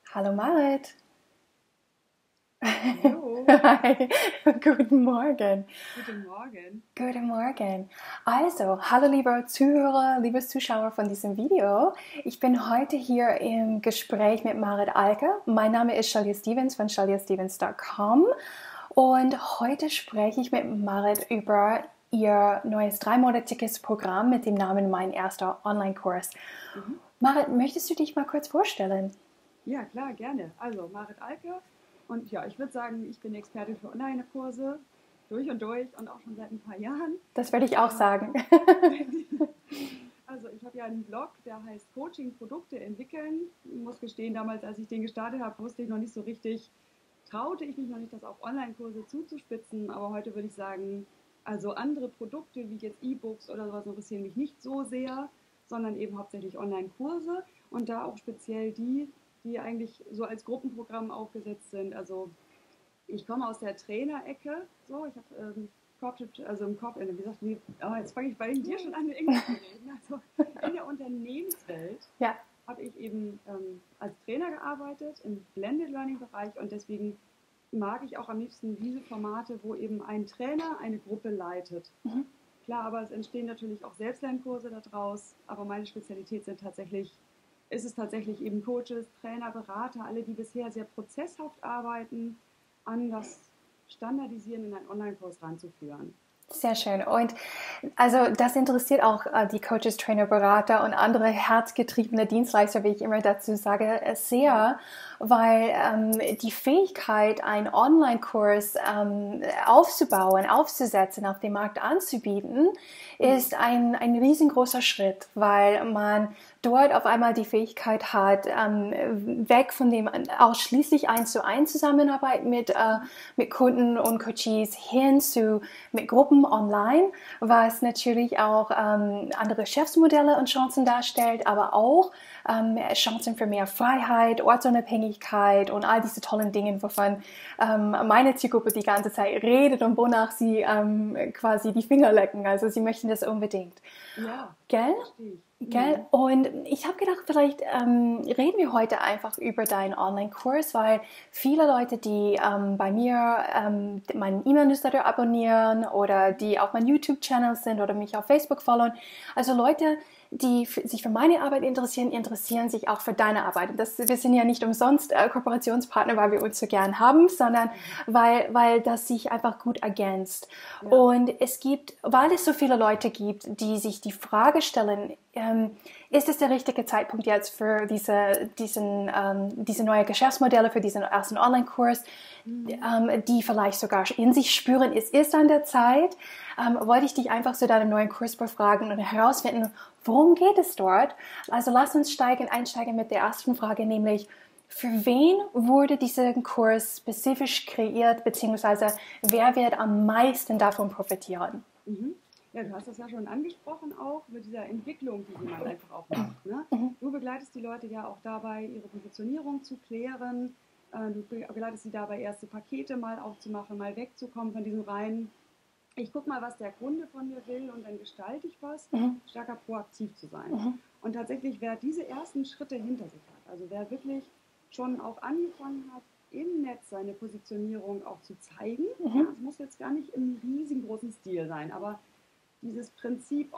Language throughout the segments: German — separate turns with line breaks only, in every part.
Hallo Marit.
Hallo,
Hi, guten Morgen.
guten Morgen.
Guten Morgen. Also, hallo liebe Zuhörer, liebe Zuschauer von diesem Video. Ich bin heute hier im Gespräch mit Marit Alke. Mein Name ist Shalia Stevens von shaliastevens.com und heute spreche ich mit Marit über ihr neues 3-monatiges Programm mit dem Namen Mein erster Online-Kurs.
Mhm.
Marit, möchtest du dich mal kurz vorstellen?
Ja, klar, gerne. Also, Marit Alke. Und ja, ich würde sagen, ich bin Expertin für Online-Kurse durch und auch schon seit ein paar Jahren.
Das werde ich auch
Äh,
sagen.
Also, ich habe ja einen Blog, der heißt Coaching Produkte entwickeln. Ich muss gestehen, damals, als ich den gestartet habe, wusste ich noch nicht so richtig, traute ich mich noch nicht, das auf Online-Kurse zuzuspitzen. Aber heute würde ich sagen, also andere Produkte wie jetzt E-Books oder sowas interessieren mich nicht so sehr, sondern eben hauptsächlich Online-Kurse und da auch speziell die eigentlich so als Gruppenprogramm aufgesetzt sind. Also ich komme aus der Trainerecke, so ich habe Corporate, also im Corporate, wie gesagt, jetzt fange ich bei dir schon an, Englisch zu reden. Also in der Unternehmenswelt
Ja.
habe ich eben als Trainer gearbeitet im Blended Learning Bereich und deswegen mag ich auch am liebsten diese Formate, wo eben ein Trainer eine Gruppe leitet.
Mhm.
Klar, aber es entstehen natürlich auch Selbstlernkurse daraus, aber meine Spezialität ist es tatsächlich eben Coaches, Trainer, Berater, alle, die bisher sehr prozesshaft arbeiten, an das Standardisieren in einen Online-Kurs ranzuführen.
Sehr schön. Und also das interessiert auch die Coaches, Trainer, Berater und andere herzgetriebene Dienstleister, wie ich immer dazu sage, sehr, weil die Fähigkeit, einen Online-Kurs aufzubauen, aufzusetzen, auf dem Markt anzubieten, ist ein riesengroßer Schritt, weil man dort auf einmal die Fähigkeit hat, weg von dem ausschließlich 1:1 Zusammenarbeit mit Kunden und Coaches hin zu mit Gruppen online, was natürlich auch andere Geschäftsmodelle und Chancen darstellt, aber auch Chancen für mehr Freiheit, Ortsunabhängigkeit und all diese tollen Dinge, wovon meine Zielgruppe die ganze Zeit redet und wonach sie quasi die Finger lecken. Also sie möchten das unbedingt.
Ja,
Gell?
verstehe ich.
Gell? Und ich habe gedacht, vielleicht reden wir heute einfach über deinen Online-Kurs, weil viele Leute, die bei mir meinen E-Mail-Newsletter abonnieren oder die auf meinem YouTube-Channel sind oder mich auf Facebook folgen, also Leute, die sich für meine Arbeit interessieren, interessieren sich auch für deine Arbeit. Wir sind ja nicht umsonst Kooperationspartner, weil wir uns so gern haben, sondern weil das sich einfach gut ergänzt.
Ja.
Und weil es so viele Leute gibt, die sich die Frage stellen, ist es der richtige Zeitpunkt jetzt für diese neue Geschäftsmodelle, für diesen ersten Online-Kurs, die vielleicht sogar in sich spüren, es ist an der Zeit, wollte ich dich einfach zu deinem neuen Kurs befragen und herausfinden, worum geht es dort? Also lass uns einsteigen mit der ersten Frage, nämlich, für wen wurde dieser Kurs spezifisch kreiert, beziehungsweise wer wird am meisten davon profitieren?
Mhm. Ja, du hast das ja schon angesprochen auch mit dieser Entwicklung, die jemand einfach auch macht. Ne?
Mhm.
Du begleitest die Leute ja auch dabei, ihre Positionierung zu klären. Du begleitest sie dabei, erste Pakete mal aufzumachen, mal wegzukommen von diesem reinen, ich gucke mal, was der Kunde von mir will und dann gestalte ich was,
Mhm.
stärker proaktiv zu sein.
Mhm.
Und tatsächlich, wer diese ersten Schritte hinter sich hat, also wer wirklich schon auch angefangen hat, im Netz seine Positionierung auch zu zeigen, ja,
Mhm.
es muss jetzt gar nicht im riesengroßen Stil sein, aber dieses Prinzip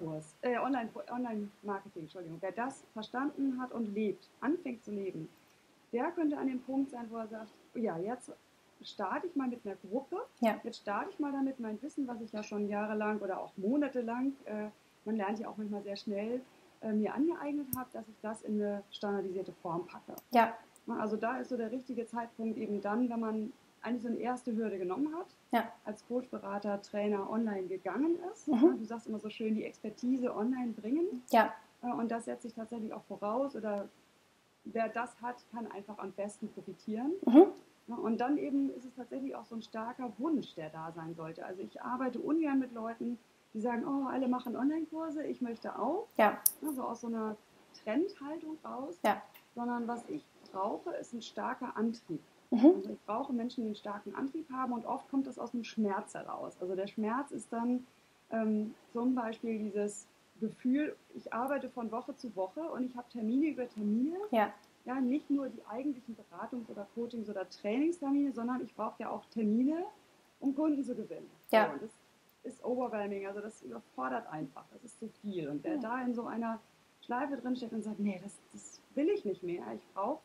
Online-Marketing, Entschuldigung, wer das verstanden hat und lebt, anfängt zu leben, der könnte an dem Punkt sein, wo er sagt, ja, jetzt starte ich mal mit einer Gruppe,
Ja.
jetzt starte ich mal damit mein Wissen, was ich ja schon jahrelang oder auch monatelang, man lernt ja auch manchmal sehr schnell, mir angeeignet habe, dass ich das in eine standardisierte Form packe.
Ja.
Also da ist so der richtige Zeitpunkt eben dann, wenn man eigentlich so eine erste Hürde genommen hat,
Ja.
als Coach, Berater, Trainer online gegangen ist.
Mhm.
Du sagst immer so schön, die Expertise online bringen.
Ja.
Und das setze ich tatsächlich auch voraus. Oder wer das hat, kann einfach am besten profitieren.
Mhm.
Und dann eben ist es tatsächlich auch so ein starker Wunsch, der da sein sollte. Also ich arbeite ungern mit Leuten, die sagen, oh, alle machen Online-Kurse, ich möchte auch.
Ja.
So aus so einer Trendhaltung raus.
Ja.
Sondern was ich brauche, ist ein starker Antrieb.
Mhm.
Also ich brauche Menschen, die einen starken Antrieb haben und oft kommt das aus dem Schmerz heraus. Also der Schmerz ist dann zum Beispiel dieses Gefühl, ich arbeite von Woche zu Woche und ich habe Termine über Termine.
Ja.
ja, nicht nur die eigentlichen Beratungs- oder Coachings- oder Trainingstermine, sondern ich brauche ja auch Termine, um Kunden zu gewinnen.
Ja.
So, und das ist overwhelming, also das überfordert einfach, das ist zu viel. Und wer da in so einer Schleife drinsteckt und sagt, nee, das will ich nicht mehr, ich brauche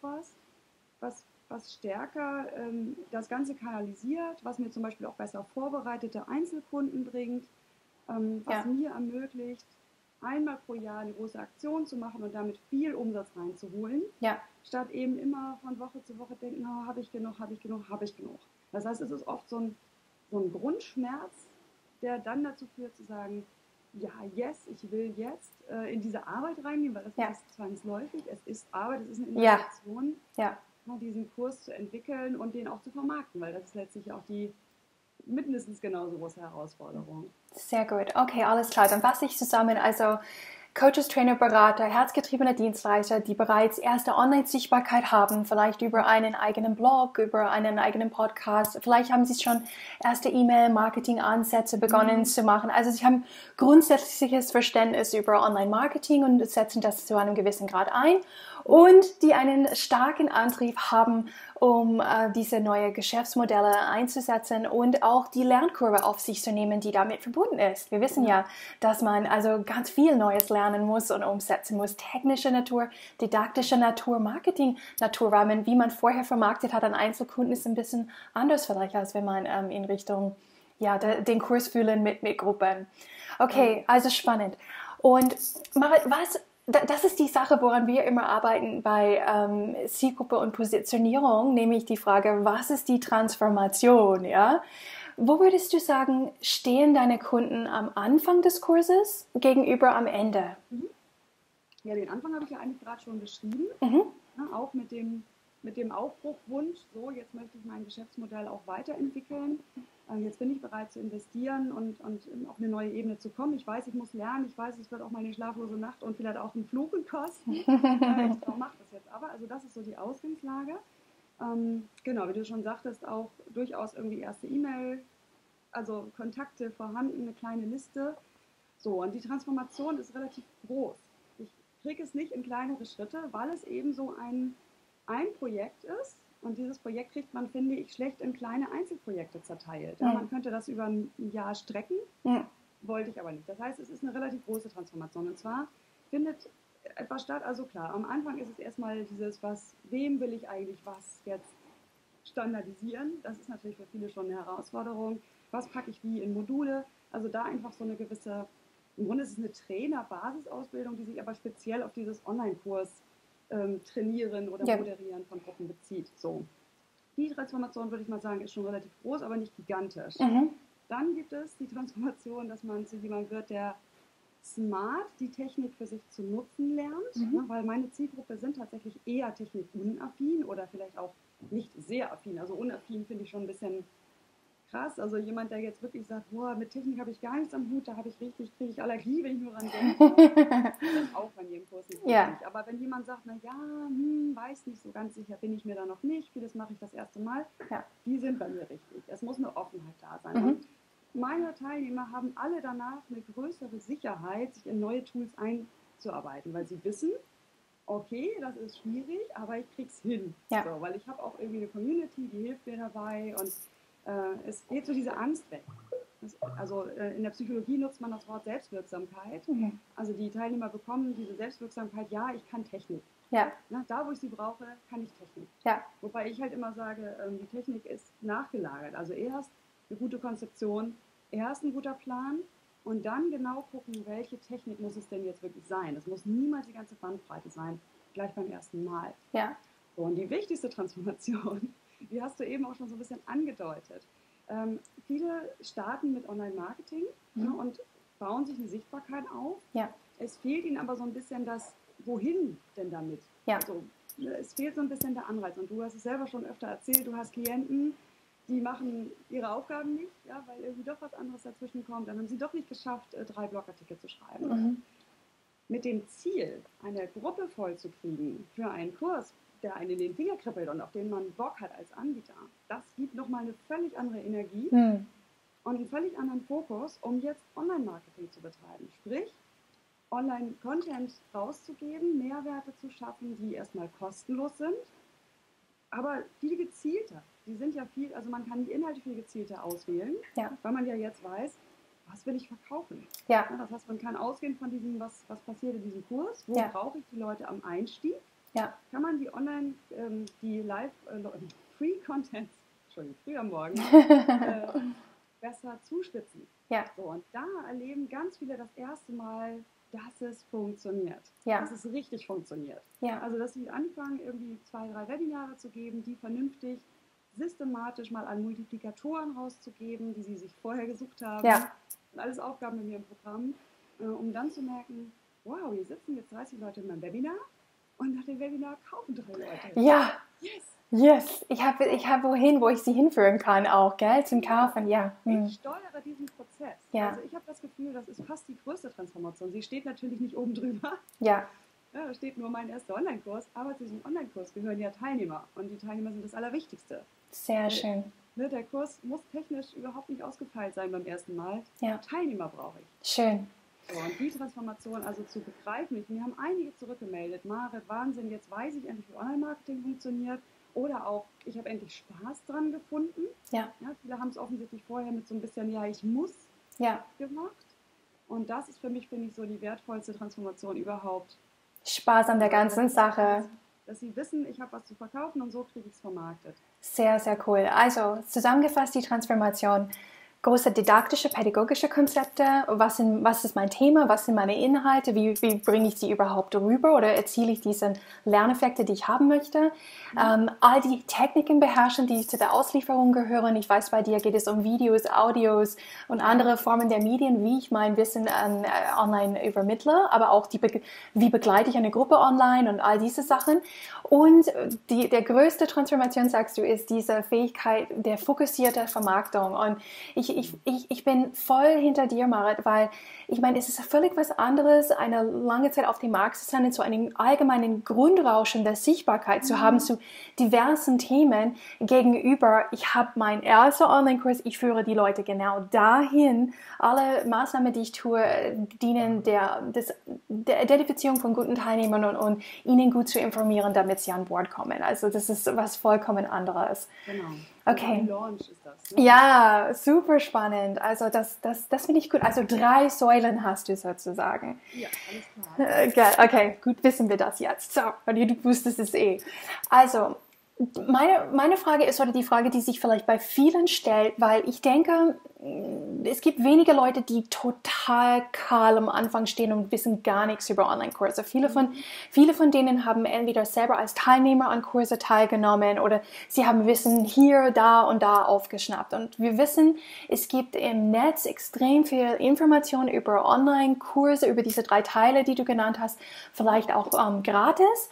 was stärker das Ganze kanalisiert, was mir zum Beispiel auch besser vorbereitete Einzelkunden bringt, was mir ermöglicht, einmal pro Jahr eine große Aktion zu machen und damit viel Umsatz reinzuholen, statt eben immer von Woche zu Woche denken, oh, habe ich genug, habe ich genug, habe ich genug. Das heißt, es ist oft so ein Grundschmerz, der dann dazu führt zu sagen, ja, yes, ich will jetzt in diese Arbeit reingehen, weil das ist zwangsläufig, es ist Arbeit, es ist eine Investition, diesen Kurs zu entwickeln und den auch zu vermarkten, weil das ist letztlich auch die mindestens genauso große Herausforderung.
Sehr gut. Okay, alles klar. Dann fasse ich zusammen. Also Coaches, Trainer, Berater, herzgetriebene Dienstleister, die bereits erste Online-Sichtbarkeit haben, vielleicht über einen eigenen Blog, über einen eigenen Podcast. Vielleicht haben sie schon erste E-Mail-Marketing-Ansätze begonnen zu machen. Also sie haben grundsätzliches Verständnis über Online-Marketing und setzen das zu einem gewissen Grad ein. Und die einen starken Antrieb haben, um diese neue Geschäftsmodelle einzusetzen und auch die Lernkurve auf sich zu nehmen, die damit verbunden ist. Wir wissen ja, dass man also ganz viel Neues lernen muss und umsetzen muss. Technische Natur, didaktische Natur, Marketing-Natur, weil man, wie man vorher vermarktet hat an Einzelkunden, ist ein bisschen anders vielleicht, als wenn man in Richtung den Kurs fühlen mit Gruppen. Okay, also spannend. Und Marit, das ist die Sache, woran wir immer arbeiten bei Zielgruppe und Positionierung, nämlich die Frage, was ist die Transformation? Ja? Wo würdest du sagen, stehen deine Kunden am Anfang des Kurses gegenüber am Ende?
Ja, den Anfang habe ich ja eigentlich gerade schon beschrieben, auch mit dem Aufbruchwunsch, so jetzt möchte ich mein Geschäftsmodell auch weiterentwickeln. Jetzt bin ich bereit zu investieren und auf eine neue Ebene zu kommen. Ich weiß, ich muss lernen. Ich weiß, es wird auch mal eine schlaflose Nacht und vielleicht auch ein Fluchen kosten. Ich mache das jetzt aber. Also das ist so die Ausgangslage. Genau, wie du schon sagtest, auch durchaus irgendwie erste E-Mail, also Kontakte vorhanden, eine kleine Liste. So, und die Transformation ist relativ groß. Ich kriege es nicht in kleinere Schritte, weil es eben so ein Projekt ist. Und dieses Projekt kriegt man, finde ich, schlecht in kleine Einzelprojekte zerteilt. Ja, man könnte das über ein Jahr strecken, wollte ich aber nicht. Das heißt, es ist eine relativ große Transformation. Und zwar findet etwas statt, also klar, am Anfang ist es erstmal dieses, wem will ich eigentlich was jetzt standardisieren? Das ist natürlich für viele schon eine Herausforderung. Was packe ich wie in Module? Also da einfach so eine gewisse, im Grunde ist es eine Trainer-Basisausbildung, die sich aber speziell auf dieses Online-Kurs trainieren oder moderieren von Gruppen bezieht. So. Die Transformation, würde ich mal sagen, ist schon relativ groß, aber nicht gigantisch. Dann gibt es die Transformation, dass man zu jemandem wird, der smart die Technik für sich zu nutzen lernt, ne, weil meine Zielgruppe sind tatsächlich eher technikunaffin oder vielleicht auch nicht sehr affin. Also unaffin finde ich schon ein bisschen krass. Also jemand, der jetzt wirklich sagt, boah, mit Technik habe ich gar nichts am Hut, da kriege ich Allergie, wenn ich nur dran denke. Das auch bei mir im Kurs nicht richtig. Aber wenn jemand sagt, na ja, weiß nicht so ganz sicher, bin ich mir da noch nicht, vieles mache ich das erste Mal, die sind bei mir richtig. Es muss eine Offenheit da sein. Und meine Teilnehmer haben alle danach eine größere Sicherheit, sich in neue Tools einzuarbeiten, weil sie wissen, okay, das ist schwierig, aber ich krieg's hin. So, weil ich habe auch irgendwie eine Community, die hilft mir dabei und es geht so diese Angst weg. In der Psychologie nutzt man das Wort Selbstwirksamkeit. Also die Teilnehmer bekommen diese Selbstwirksamkeit, ja, ich kann Technik. Da, wo ich sie brauche, kann ich Technik. Wobei ich halt immer sage, die Technik ist nachgelagert. Also erst eine gute Konzeption, erst ein guter Plan und dann genau gucken, welche Technik muss es denn jetzt wirklich sein. Es muss niemals die ganze Bandbreite sein, gleich beim ersten Mal. So, und die wichtigste Transformation, die hast du eben auch schon so ein bisschen angedeutet. Viele starten mit Online-Marketing und bauen sich eine Sichtbarkeit auf. Es fehlt ihnen aber so ein bisschen das, wohin denn damit? Also, es fehlt so ein bisschen der Anreiz. Und du hast es selber schon öfter erzählt, du hast Klienten, die machen ihre Aufgaben nicht, weil irgendwie doch was anderes dazwischen kommt. Dann haben sie doch nicht geschafft, 3 Blogartikel zu schreiben. Mit dem Ziel, eine Gruppe voll zu kriegen für einen Kurs, der einen in den Finger kribbelt und auf den man Bock hat als Anbieter, das gibt nochmal eine völlig andere Energie und einen völlig anderen Fokus, um jetzt Online-Marketing zu betreiben. Sprich, Online-Content rauszugeben, Mehrwerte zu schaffen, die erstmal kostenlos sind, aber viel gezielter. Die sind ja viel, also man kann die Inhalte viel gezielter auswählen, weil man ja jetzt weiß, was will ich verkaufen.
Ja.
Das heißt, man kann ausgehen von diesem, was passiert in diesem Kurs, wo brauche ich die Leute am Einstieg, kann man die Online, die Free-Content, Entschuldigung, früh am Morgen, besser zuspitzen.
Ja.
So, und da erleben ganz viele das erste Mal, dass es funktioniert.
Ja.
Dass es richtig funktioniert.
Ja.
Also, dass sie anfangen, irgendwie 2, 3 Webinare zu geben, die vernünftig, systematisch mal an Multiplikatoren rauszugeben, die sie sich vorher gesucht haben.
Ja.
Und alles Aufgaben in ihrem Programm, um dann zu merken, wow, hier sitzen jetzt 30 Leute in meinem Webinar und nach dem Webinar kaufen 3 Leute.
Ja.
Yes.
Yes, ich hab wohin, wo ich sie hinführen kann auch, gell, zum Kaufen, ja.
Ich steuere diesen Prozess.
Ja.
Also ich habe das Gefühl, das ist fast die größte Transformation. Sie steht natürlich nicht oben drüber.
Ja.
Ja, da steht nur mein erster Online-Kurs, aber zu diesem Online-Kurs gehören ja Teilnehmer und die Teilnehmer sind das Allerwichtigste.
Sehr schön.
Der Kurs muss technisch überhaupt nicht ausgefeilt sein beim ersten Mal.
Ja.
Teilnehmer brauche ich.
Schön.
So, und die Transformation also zu begreifen. Mir haben einige zurückgemeldet, Marit, Wahnsinn, jetzt weiß ich endlich, wie Online-Marketing funktioniert. Oder auch, ich habe endlich Spaß dran gefunden.
Ja.
Viele haben es offensichtlich vorher mit so ein bisschen, ja, ich muss gemacht. Und das ist für mich, finde ich, so die wertvollste Transformation überhaupt.
Spaß an der ganzen Sache.
Dass sie wissen, ich habe was zu verkaufen und so kriege ich es vermarktet.
Sehr, sehr cool. Also zusammengefasst die Transformation. Große didaktische, pädagogische Konzepte. Was ist mein Thema? Was sind meine Inhalte? Wie bringe ich sie überhaupt rüber oder erziele ich diese Lerneffekte, die ich haben möchte? All die Techniken beherrschen, die zu der Auslieferung gehören. Ich weiß, bei dir geht es um Videos, Audios und andere Formen der Medien, wie ich mein Wissen online übermittle, aber auch wie begleite ich eine Gruppe online und all diese Sachen. Und der größte Transformation, sagst du, ist diese Fähigkeit der fokussierten Vermarktung. Und ich bin voll hinter dir, Marit, weil ich meine, es ist völlig was anderes, eine lange Zeit auf dem Markt zu sein, zu einem allgemeinen Grundrauschen der Sichtbarkeit zu haben, zu diversen Themen gegenüber, ich habe meinen ersten Online-Kurs, ich führe die Leute genau dahin. Alle Maßnahmen, die ich tue, dienen der Identifizierung von guten Teilnehmern und ihnen gut zu informieren, damit sie an Bord kommen. Also das ist was vollkommen anderes.
Genau.
Okay.
Launch ist das. Ne?
Ja, super spannend. Also das finde ich gut. Also 3 Säulen hast du sozusagen.
Ja, alles klar.
Okay, gut, wissen wir das jetzt. So, du wusstest es eh. Also, meine Frage ist, oder die Frage, die sich vielleicht bei vielen stellt, weil ich denke, es gibt wenige Leute, die total kahl am Anfang stehen und wissen gar nichts über Online-Kurse. Viele von denen haben entweder selber als Teilnehmer an Kurse teilgenommen oder sie haben Wissen hier, da und da aufgeschnappt. Und wir wissen, es gibt im Netz extrem viel Information über Online-Kurse, über diese 3 Teile, die du genannt hast, vielleicht auch gratis.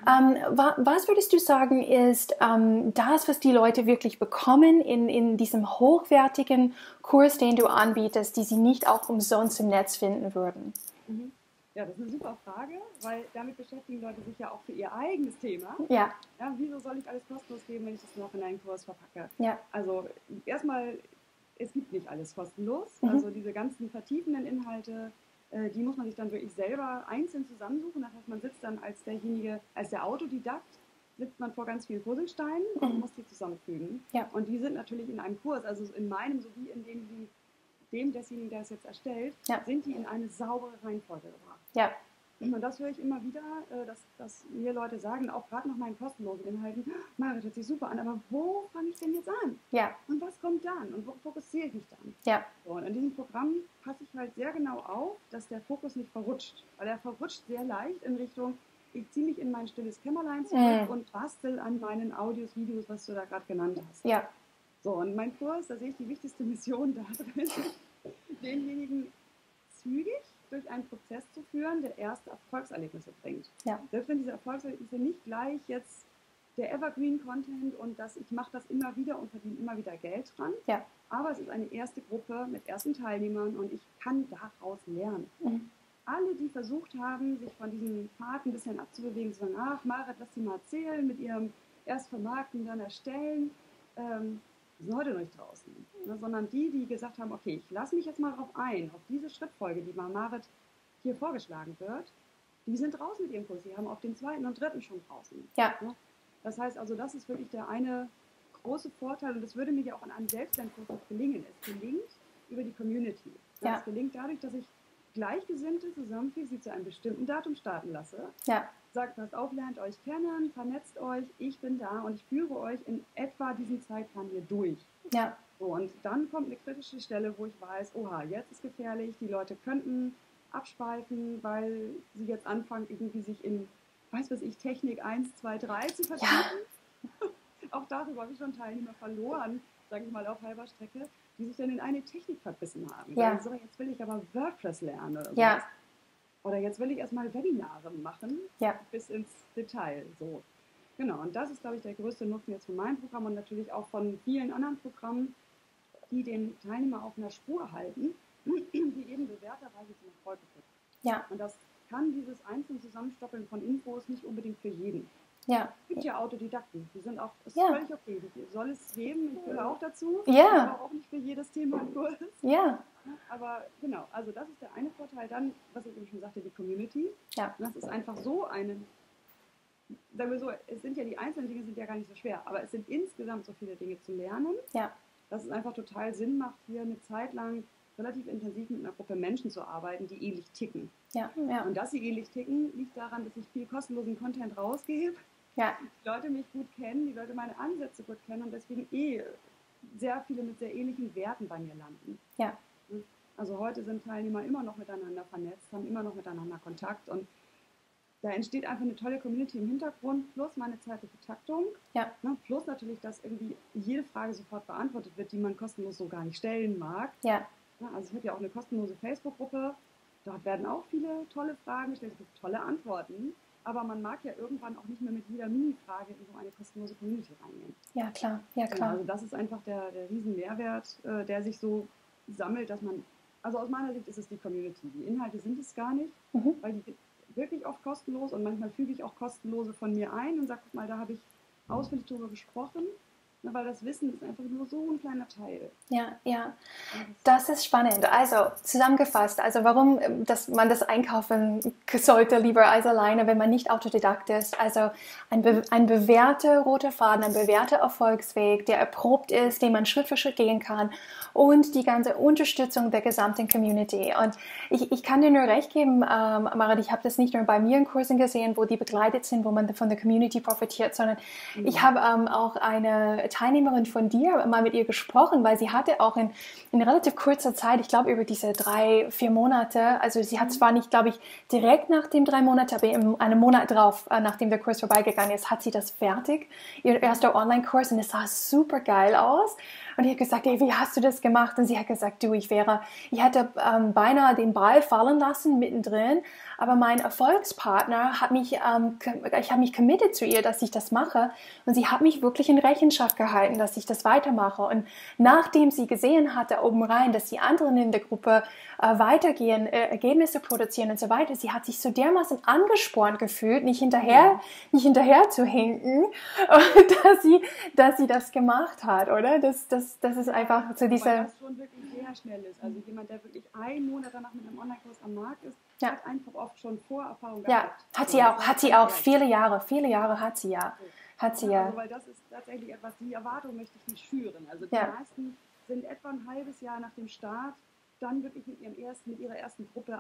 Was würdest du sagen, ist das, was die Leute wirklich bekommen in diesem hochwertigen Kurs, den du anbietest, die sie nicht auch umsonst im Netz finden würden?
Ja, das ist eine super Frage, weil damit beschäftigen Leute sich ja auch für ihr eigenes Thema.
Ja.
Wieso soll ich alles kostenlos geben, wenn ich das noch in einen Kurs verpacke?
Ja.
Also erstmal, es gibt nicht alles kostenlos. Also diese ganzen vertiefenden Inhalte, die muss man sich dann wirklich selber einzeln zusammensuchen. Das heißt, man sitzt dann als der Autodidakt, sitzt man vor ganz vielen Puzzlesteinen und muss die zusammenfügen.
Ja.
Und die sind natürlich in einem Kurs, also in meinem sowie in dem desjenigen, der es jetzt erstellt, sind die in eine saubere Reihenfolge gebracht.
Ja.
Und das höre ich immer wieder, dass mir Leute sagen, auch gerade nach meinen kostenlosen Inhalten, Marit, hört sich super an, aber wo fange ich denn jetzt an?
Ja.
Und was kommt dann? Und wo fokussiere ich mich dann?
Ja.
So, und in diesem Programm passe ich halt sehr genau auf, dass der Fokus nicht verrutscht. Weil er verrutscht sehr leicht in Richtung, ich ziehe mich in mein stilles Kämmerlein zurück und bastel an meinen Audios, Videos, was du da gerade genannt hast.
Ja.
So, und mein Kurs, da sehe ich die wichtigste Mission darin, denjenigen zügig durch einen Prozess zu führen, der erste Erfolgserlebnisse bringt.
Ja.
Selbst wenn diese Erfolgserlebnisse nicht gleich jetzt der Evergreen-Content und ich mache das immer wieder und verdiene immer wieder Geld dran, aber es ist eine erste Gruppe mit ersten Teilnehmern und ich kann daraus lernen. Alle, die versucht haben, sich von diesem Pfad ein bisschen abzubewegen, zu sagen, ach Marit, lass sie mal erzählen, mit ihrem erst vermarkten, dann erstellen, sind heute noch nicht draußen. Ne? Sondern die gesagt haben, okay, ich lasse mich jetzt mal drauf ein, auf diese Schrittfolge, die Marit hier vorgeschlagen wird, die sind draußen mit ihrem Kurs. Die haben auch den zweiten und dritten schon draußen.
Ja.
Das heißt also, das ist wirklich der eine große Vorteil und das würde mir ja auch an einem Selbstlernkurs nicht gelingen. Es gelingt über die Community.
Ja.
Es gelingt dadurch, dass ich Gleichgesinnte zusammenfüge, sie zu einem bestimmten Datum starten lasse.
Ja.
Sagt, passt auf, lernt euch kennen, vernetzt euch, ich bin da und ich führe euch in etwa diesen Zeitplan hier durch.
Ja.
So, und dann kommt eine kritische Stelle, wo ich weiß, oha, jetzt ist gefährlich, die Leute könnten abschweifen, weil sie jetzt anfangen, irgendwie sich in, weiß was ich, Technik 1, 2, 3 zu vertiefen. Ja. Auch darüber habe ich schon Teilnehmer verloren, sage ich mal, auf halber Strecke, die sich dann in eine Technik verbissen haben.
Ja.
So, jetzt will ich aber WordPress lernen oder
ja.
sowas. Oder jetzt will ich erstmal Webinare machen,
ja.
bis ins Detail. So. Genau, und das ist, glaube ich, der größte Nutzen jetzt von meinem Programm und natürlich auch von vielen anderen Programmen, die den Teilnehmer auf einer Spur halten, die eben bewährterweise zum Erfolg führen.
Ja.
Und das kann dieses einzelne Zusammenstoppeln von Infos nicht unbedingt für jeden.
Ja.
Es gibt ja Autodidakten, die sind auch, ist
ja.
völlig okay, die soll es geben, ich gehöre auch dazu,
ja.
aber auch nicht für jedes Thema ein Kurs.
Ja.
Aber genau, also das ist der eine Vorteil. Dann, was ich eben schon sagte, die Community.
Ja.
Das ist einfach so eine, sagen wir so, es sind ja die einzelnen Dinge sind ja gar nicht so schwer, aber es sind insgesamt so viele Dinge zu lernen,
ja.
dass es einfach total Sinn macht, hier eine Zeit lang relativ intensiv mit einer Gruppe Menschen zu arbeiten, die ähnlich ticken.
Ja. Ja.
Und dass sie ähnlich ticken, liegt daran, dass ich viel kostenlosen Content rausgebe,
ja.
die Leute mich gut kennen, die Leute meine Ansätze gut kennen und deswegen sehr viele mit sehr ähnlichen Werten bei mir landen.
Ja.
Also heute sind Teilnehmer immer noch miteinander vernetzt, haben immer noch miteinander Kontakt und da entsteht einfach eine tolle Community im Hintergrund, plus meine zeitliche Taktung,
ja.
Plus natürlich, dass irgendwie jede Frage sofort beantwortet wird, die man kostenlos so gar nicht stellen mag.
Ja.
Also ich habe ja auch eine kostenlose Facebook-Gruppe, dort werden auch viele tolle Fragen gestellt, es gibt tolle Antworten, aber man mag ja irgendwann auch nicht mehr mit jeder Mini-Frage in so eine kostenlose Community reingehen.
Ja, klar. Ja, klar.
Also das ist einfach der riesen Mehrwert, der sich so sammelt, dass man, also aus meiner Sicht ist es die Community. Die Inhalte sind es gar nicht, weil die sind wirklich oft kostenlos und manchmal füge ich auch kostenlose von mir ein und sage, guck mal, da habe ich ausführlich darüber gesprochen, weil das Wissen ist einfach nur so ein kleiner Teil.
Ja, ja. Das ist spannend. Also zusammengefasst, also warum dass man das einkaufen sollte lieber als alleine, wenn man nicht Autodidakt ist. Also ein bewährter roter Faden, ein bewährter Erfolgsweg, der erprobt ist, den man Schritt für Schritt gehen kann und die ganze Unterstützung der gesamten Community. Und ich kann dir nur recht geben, Marit, ich habe das nicht nur bei mir in Kursen gesehen, wo die begleitet sind, wo man von der Community profitiert, sondern ich habe auch eine Teilnehmerin von dir mal mit ihr gesprochen, weil sie hatte auch in relativ kurzer Zeit, ich glaube über diese 3-4 Monate, also sie hat zwar nicht, glaube ich, direkt nach den 3 Monaten, aber in einem Monat drauf, nachdem der Kurs vorbeigegangen ist, hat sie das fertig, ihr erster Online-Kurs, und es sah super geil aus. Und ich habe gesagt, hey, wie hast du das gemacht? Und sie hat gesagt, du, ich hätte beinahe den Ball fallen lassen mittendrin, aber mein Erfolgspartner hat mich, ich habe mich committed zu ihr, dass ich das mache, und sie hat mich wirklich in Rechenschaft gehalten, dass ich das weitermache. Und nachdem sie gesehen hatte oben rein, dass die anderen in der Gruppe weitergehen, Ergebnisse produzieren und so weiter, sie hat sich so dermaßen angespornt gefühlt, nicht hinterher zu hinken, dass sie das gemacht hat, oder? Das ist einfach so diese...
Weil das schon wirklich sehr schnell ist. Also jemand, der wirklich 1 Monat danach mit einem Online-Kurs am Markt ist, hat einfach oft schon Vorerfahrung gehabt.
Ja, hat sie auch viele Jahre hat sie ja.
Also, weil das ist tatsächlich etwas, die Erwartung möchte ich nicht schüren. Also die meisten sind etwa ein halbes Jahr nach dem Start dann wirklich mit ihrer ersten Gruppe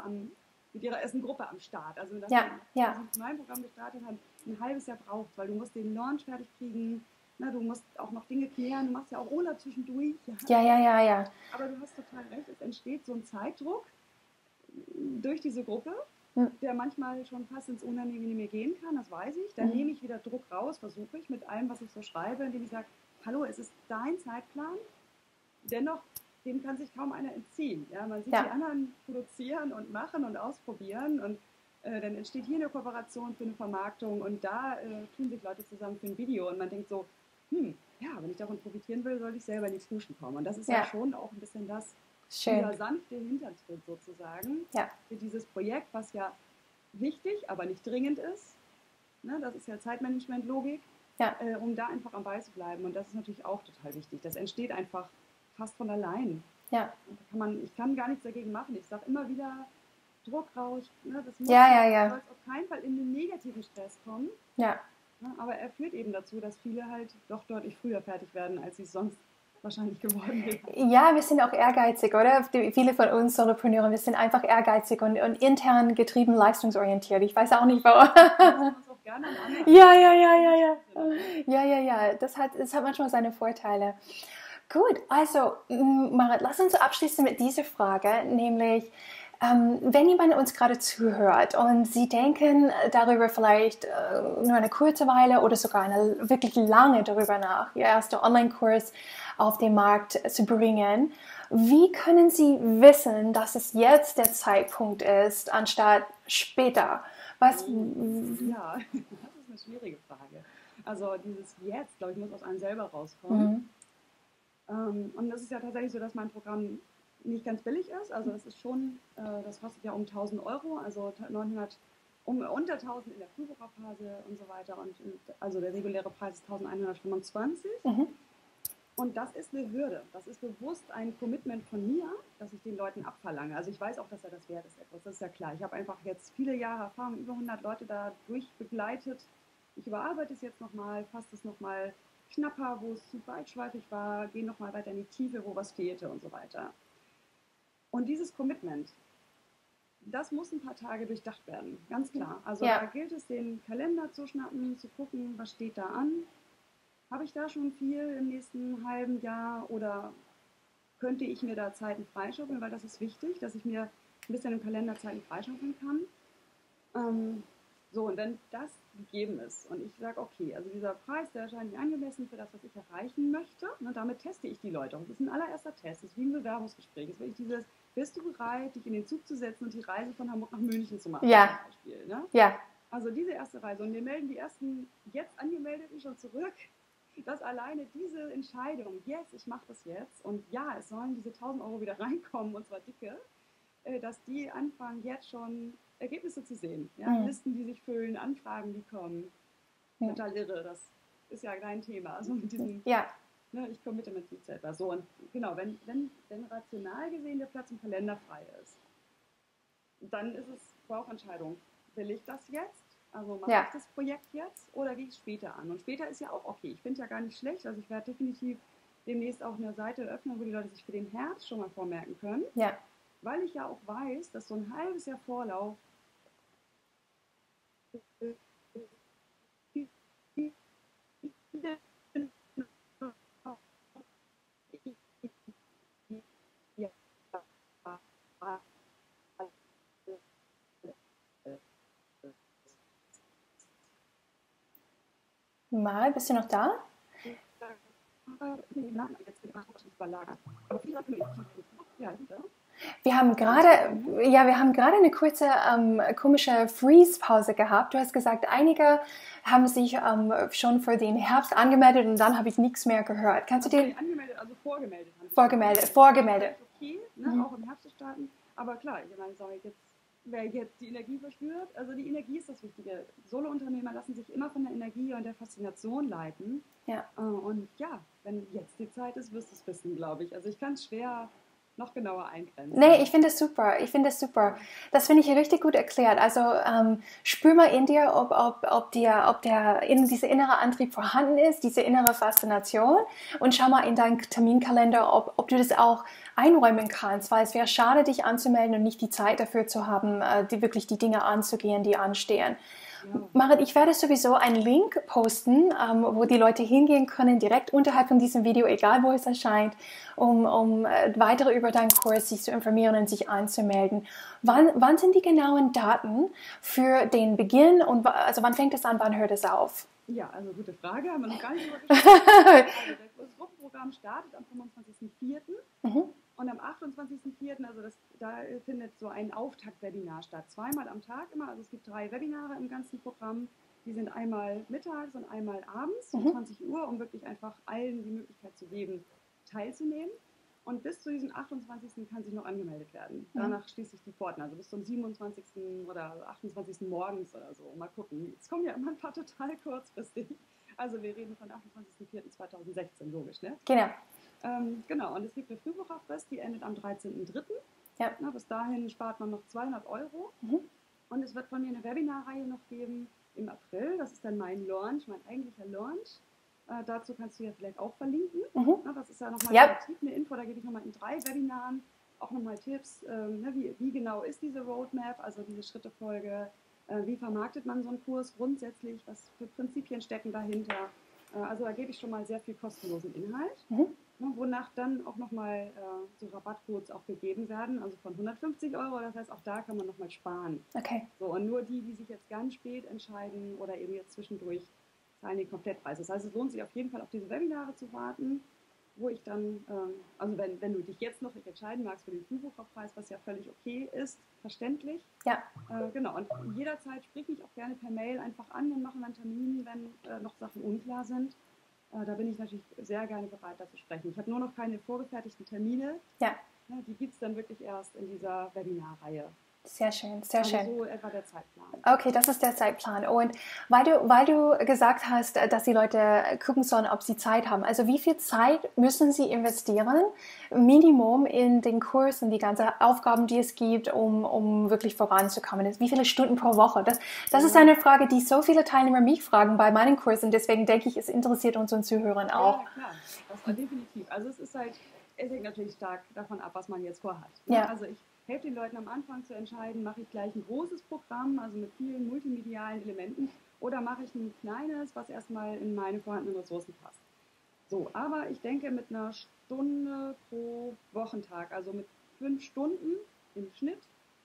am Start. Also dass man mein Programm gestartet hat, ein halbes Jahr braucht, weil du musst den Launch fertig kriegen, du musst auch noch Dinge klären, du machst ja auch Urlaub zwischendurch.
Ja.
Aber du hast total recht, es entsteht so ein Zeitdruck durch diese Gruppe, der manchmal schon fast ins Unangenehme gehen kann, das weiß ich. Dann nehme ich wieder Druck raus, versuche ich mit allem, was ich so schreibe, indem ich sage, hallo, es ist dein Zeitplan, dennoch, dem kann sich kaum einer entziehen. Ja, man sieht die anderen produzieren und machen und ausprobieren und dann entsteht hier eine Kooperation für eine Vermarktung und da tun sich Leute zusammen für ein Video und man denkt so, wenn ich davon profitieren will, soll ich selber in die Puschen kommen. Und das ist ja schon auch ein bisschen dieser sanfte Hintertritt sozusagen für dieses Projekt, was ja wichtig, aber nicht dringend ist. Ne, das ist ja Zeitmanagement-Logik, um da einfach am Ball zu bleiben. Und das ist natürlich auch total wichtig. Das entsteht einfach fast von allein.
Ja.
Ich kann gar nichts dagegen machen. Ich sage immer wieder, Druck raus. Ne? Das muss soll auf keinen Fall in den negativen Stress kommen.
Ja.
Ne? Aber er führt eben dazu, dass viele halt doch deutlich früher fertig werden, als sie es sonst wahrscheinlich geworden wären.
Ja, wir sind auch ehrgeizig, oder? Viele von uns Solopreneure, wir sind einfach ehrgeizig und intern getrieben, leistungsorientiert. Ich weiß auch nicht, warum.
Auch gerne
Ja. Das hat manchmal seine Vorteile. Gut, also Marit, lass uns abschließen mit dieser Frage, nämlich wenn jemand uns gerade zuhört und Sie denken darüber vielleicht nur eine kurze Weile oder sogar eine wirklich lange darüber nach, Ihr erster Online-Kurs auf den Markt zu bringen, wie können Sie wissen, dass es jetzt der Zeitpunkt ist, anstatt später?
Ja, das ist eine schwierige Frage. Also dieses Jetzt, glaube ich, muss aus einem selber rauskommen. Und das ist ja tatsächlich so, dass mein Programm nicht ganz billig ist. Also das ist schon, das kostet ja um 1.000 Euro, also 900, unter 1.000 in der Frühbucherphase und so weiter. Und also der reguläre Preis ist 1.125. Und das ist eine Hürde. Das ist bewusst ein Commitment von mir, dass ich den Leuten abverlange. Also ich weiß auch, dass er das wert ist, etwas. Das ist ja klar. Ich habe einfach jetzt viele Jahre Erfahrung, über 100 Leute da durchbegleitet. Ich überarbeite es jetzt nochmal, fasse es nochmal knapper, wo es zu weitschweifig war, gehe nochmal weiter in die Tiefe, wo was fehlte und so weiter. Und dieses Commitment, das muss ein paar Tage durchdacht werden, ganz klar. Also da gilt es, den Kalender zu schnappen, zu gucken, was steht da an. Habe ich da schon viel im nächsten halben Jahr oder könnte ich mir da Zeiten freischaufeln, weil das ist wichtig, dass ich mir ein bisschen im Kalender Zeiten freischaufeln kann. So, und wenn das gegeben ist und ich sage, okay, also dieser Preis, der erscheint mir angemessen für das, was ich erreichen möchte, und damit teste ich die Leute. Und das ist ein allererster Test, das ist wie ein Bewerbungsgespräch. Das ist wirklich dieses, bist du bereit, dich in den Zug zu setzen und die Reise von Hamburg nach München zu machen?
Ja.
Zum Beispiel, ne?
Ja.
Also diese erste Reise. Und wir melden die ersten jetzt Angemeldeten schon zurück, dass alleine diese Entscheidung, yes, ich mache das jetzt und ja, es sollen diese 1.000 Euro wieder reinkommen und zwar dicke, dass die anfangen jetzt schon Ergebnisse zu sehen. Ja? Listen, die sich füllen, Anfragen, die kommen. Total irre, das ist ja dein Thema. Also mit diesem, ne, ich committe mit die selber. So, und genau, wenn rational gesehen der Platz im Kalender frei ist, dann ist es Bauchentscheidung. Will ich das jetzt? Also mache ich das Projekt jetzt oder gehe ich später an? Und später ist ja auch okay. Ich finde ja gar nicht schlecht. Also ich werde definitiv demnächst auch eine Seite öffnen, wo die Leute sich für den Herbst schon mal vormerken können.
Ja.
Weil ich ja auch weiß, dass so ein halbes Jahr Vorlauf
Mal, bist du noch da? Wir haben gerade eine kurze komische Freeze-Pause gehabt. Du hast gesagt, einige haben sich schon für den Herbst angemeldet und dann habe ich nichts mehr gehört. Kannst du den?
Angemeldet, also vorgemeldet.
Vorgemeldet.
Okay, ne, auch im Herbst zu starten. Aber klar, ich meine, wer jetzt die Energie verspürt, also die Energie ist das Wichtige. Solo-Unternehmer lassen sich immer von der Energie und der Faszination leiten.
Ja.
Und ja, wenn jetzt die Zeit ist, wirst du es wissen, glaube ich. Also ich kann es schwer noch genauer eingrenzen.
Nee, ich finde das super. Das finde ich richtig gut erklärt. Also spür mal in dir, ob dieser innere Antrieb vorhanden ist, diese innere Faszination, und schau mal in deinen Terminkalender, ob du das auch einräumen kannst, weil es wäre schade, dich anzumelden und nicht die Zeit dafür zu haben, wirklich die Dinge anzugehen, die anstehen. Ja. Marit, ich werde sowieso einen Link posten, wo die Leute hingehen können, direkt unterhalb von diesem Video, egal wo es erscheint, um weitere über deinen Kurs sich zu informieren und sich anzumelden. Wann sind die genauen Daten für den Beginn und also wann fängt es an, wann hört es auf?
Ja, also gute Frage, haben wir noch gar nicht drüber gesprochen. Also das Gruppenprogramm startet am 25.04. Und am 28.04., also da findet so ein Auftaktwebinar statt. Zweimal am Tag immer, also es gibt 3 Webinare im ganzen Programm. Die sind einmal mittags und einmal abends um 20 Uhr, um wirklich einfach allen die Möglichkeit zu geben, teilzunehmen. Und bis zu diesem 28. kann sich noch angemeldet werden. Danach schließe ich die Pforten, also bis zum 27. oder 28. morgens oder so. Mal gucken. Es kommen ja immer ein paar total kurzfristig. Also wir reden von 28.04.2016, logisch, ne?
Genau.
Genau, und es gibt eine Frühbucherfrist, die endet am 13.03.
Ja.
Na, bis dahin spart man noch 200 €. Und es wird von mir eine Webinarreihe noch geben im April. Das ist dann mein Launch, mein eigentlicher Launch. Dazu kannst du ja vielleicht auch verlinken. Na, das ist ja nochmal eine Info, da gebe ich nochmal in 3 Webinaren auch nochmal Tipps, wie genau ist diese Roadmap, also diese Schrittefolge, wie vermarktet man so einen Kurs grundsätzlich, was für Prinzipien stecken dahinter. Also da gebe ich schon mal sehr viel kostenlosen Inhalt, wonach dann auch nochmal so Rabattcodes auch gegeben werden, also von 150 €, das heißt auch da kann man nochmal sparen.
Okay.
So, und nur die sich jetzt ganz spät entscheiden oder eben jetzt zwischendurch, zahlen den Komplettpreis. Das heißt, es lohnt sich auf jeden Fall auf diese Webinare zu warten, wo ich dann, also wenn du dich jetzt noch nicht entscheiden magst für den Frühbucherpreis, was ja völlig okay ist, verständlich.
Ja.
Genau, und jederzeit sprich mich auch gerne per Mail einfach an, dann machen wir einen Termin, wenn noch Sachen unklar sind. Da bin ich natürlich sehr gerne bereit, da zu sprechen. Ich habe nur noch keine vorgefertigten Termine.
Ja.
Die gibt es dann wirklich erst in dieser Webinarreihe.
Sehr schön, sehr schön.
Also so etwa der Zeitplan.
Okay, das ist der Zeitplan. Und weil du gesagt hast, dass die Leute gucken sollen, ob sie Zeit haben. Also wie viel Zeit müssen sie investieren, Minimum in den Kurs und die ganzen Aufgaben, die es gibt, um wirklich voranzukommen? Wie viele Stunden pro Woche? Das ist eine Frage, die so viele Teilnehmer mich fragen bei meinen Kursen. Deswegen denke ich, es interessiert unseren Zuhörern auch.
Ja, klar. Das war definitiv. Also es hängt natürlich stark davon ab, was man jetzt vorhat.
Ja.
Also ich helfe den Leuten am Anfang zu entscheiden, mache ich gleich ein großes Programm, also mit vielen multimedialen Elementen, oder mache ich ein kleines, was erstmal in meine vorhandenen Ressourcen passt. So, aber ich denke mit einer Stunde pro Wochentag, also mit 5 Stunden im Schnitt,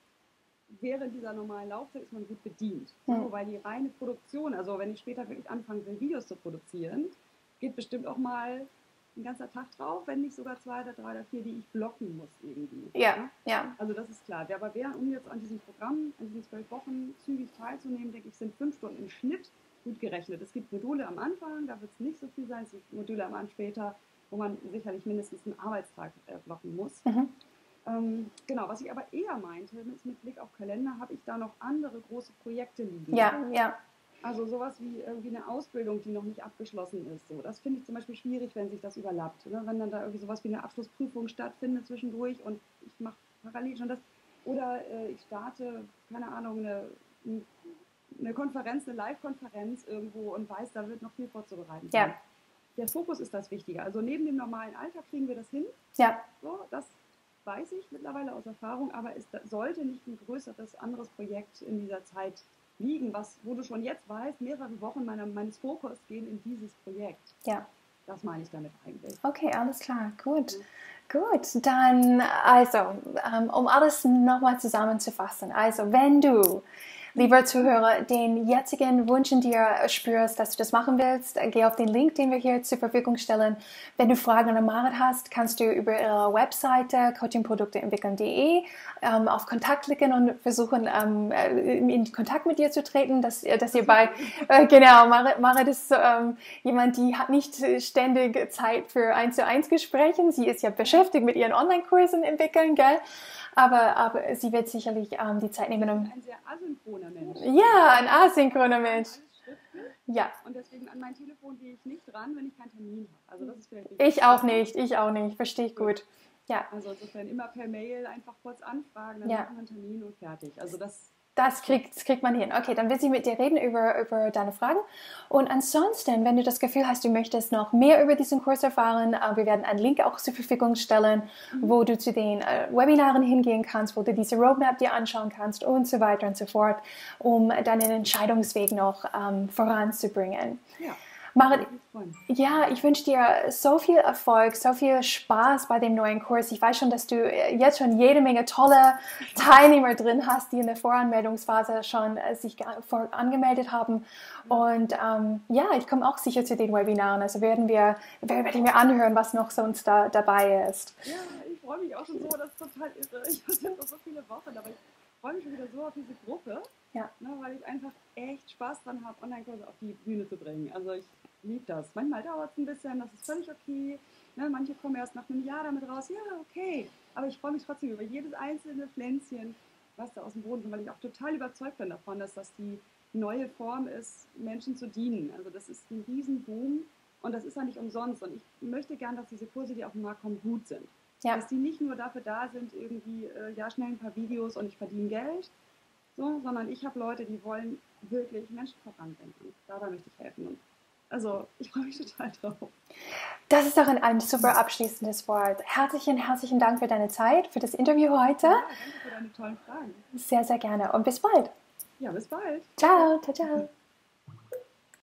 während dieser normalen Laufzeit ist man gut bedient. So, weil die reine Produktion, also wenn ich später wirklich anfangen will, Videos zu produzieren, geht bestimmt auch mal ein ganzer Tag drauf, wenn nicht sogar 2 oder 3 oder 4, die ich blocken muss irgendwie.
Ja.
Also das ist klar. Aber um jetzt an diesem Programm, an diesen 12 Wochen zügig teilzunehmen, denke ich, sind 5 Stunden im Schnitt gut gerechnet. Es gibt Module am Anfang, da wird es nicht so viel sein, es gibt Module am Anfang später, wo man sicherlich mindestens einen Arbeitstag blocken muss. Genau, was ich aber eher meinte, mit Blick auf Kalender, habe ich da noch andere große Projekte liegen.
Ja.
Also sowas wie irgendwie eine Ausbildung, die noch nicht abgeschlossen ist. So, das finde ich zum Beispiel schwierig, wenn sich das überlappt. Ne? Wenn dann da irgendwie sowas wie eine Abschlussprüfung stattfindet zwischendurch und ich mache parallel schon das. Oder ich starte, keine Ahnung, eine Konferenz, eine Live-Konferenz irgendwo und weiß, da wird noch viel vorzubereiten sein.
Ja.
Der Fokus ist das Wichtige. Also neben dem normalen Alltag kriegen wir das hin.
Ja.
So, das weiß ich mittlerweile aus Erfahrung, aber es sollte nicht ein größeres anderes Projekt in dieser Zeit liegen, wo du schon jetzt weißt, mehrere Wochen meines Fokus gehen in dieses Projekt.
Ja.
Das meine ich damit eigentlich.
Okay, alles klar, gut. Gut, dann also, um alles nochmal zusammenzufassen. Also, wenn du, lieber Zuhörer, den jetzigen Wunsch in dir spürst, dass du das machen willst, geh auf den Link, den wir hier zur Verfügung stellen. Wenn du Fragen an Marit hast, kannst du über ihre Webseite coachingprodukteentwickeln.de auf Kontakt klicken und versuchen, in Kontakt mit dir zu treten, dass ihr genau, Marit ist jemand, die hat nicht ständig Zeit für 1:1 Gespräche. Sie ist ja beschäftigt mit ihren Online-Kursen entwickeln, gell? Aber sie wird sicherlich die Zeit nehmen, um...
Ein sehr asynchroner Mensch.
Ja, ein asynchroner Mensch. Ja.
Und deswegen an mein Telefon gehe ich nicht ran, wenn ich keinen Termin habe. Also das ist vielleicht
wichtig. Ich auch nicht. Verstehe ich gut. Ja.
Also insofern immer per Mail einfach kurz anfragen, dann machen wir einen Termin und fertig. Also
das kriegt man hin. Okay, dann will sie mit dir reden über deine Fragen. Und ansonsten, wenn du das Gefühl hast, du möchtest noch mehr über diesen Kurs erfahren, wir werden einen Link auch zur Verfügung stellen, wo du zu den Webinaren hingehen kannst, wo du diese Roadmap dir anschauen kannst und so weiter und so fort, um deinen Entscheidungsweg noch voranzubringen.
Ja.
Marit, ja, ich wünsche dir so viel Erfolg, so viel Spaß bei dem neuen Kurs. Ich weiß schon, dass du jetzt schon jede Menge tolle Teilnehmer drin hast, die in der Voranmeldungsphase schon sich angemeldet haben. Und ja, ich komme auch sicher zu den Webinaren. Also werde ich mir anhören, was noch sonst dabei ist.
Ja, ich freue mich auch schon so, das ist total irre. Ich hatte noch so viele Wochen, aber ich freue mich schon wieder so auf diese Gruppe, weil ich einfach echt Spaß dran habe, Online-Kurse auf die Bühne zu bringen. Also ich liebe das. Manchmal dauert es ein bisschen, das ist völlig okay. Ne, manche kommen erst nach einem Jahr damit raus, ja, okay. Aber ich freue mich trotzdem über jedes einzelne Pflänzchen, was da aus dem Boden kommt, weil ich auch total überzeugt bin davon, dass das die neue Form ist, Menschen zu dienen. Also das ist ein Riesenboom und das ist ja nicht umsonst. Und ich möchte gern, dass diese Kurse, die auf den Markt kommen, gut sind.
Ja.
Dass die nicht nur dafür da sind, irgendwie, ja, schnell ein paar Videos und ich verdiene Geld, so, sondern ich habe Leute, die wollen wirklich Menschen voranbringen. Und dabei möchte ich helfen. Und also, ich freue mich total drauf.
Das ist doch ein super abschließendes Wort. Herzlichen Dank für deine Zeit, für das Interview heute.
Ja, danke für deine tollen Fragen.
Sehr, sehr gerne und bis bald.
Ja, bis bald.
Ciao, ciao, ciao.